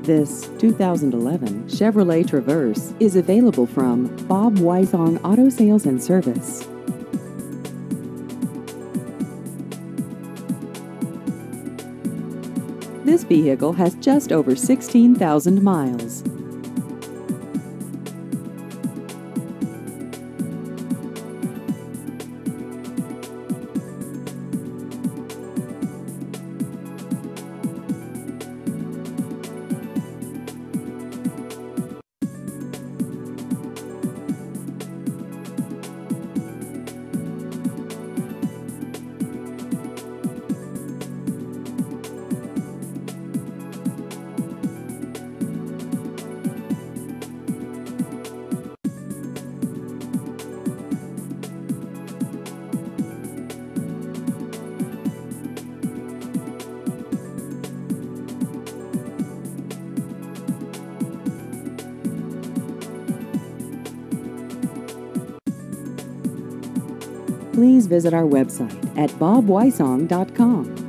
This 2011 Chevrolet Traverse is available from Bob Weisong Auto Sales and Service. This vehicle has just over 16,000 miles. Please visit our website at bobweisong.com.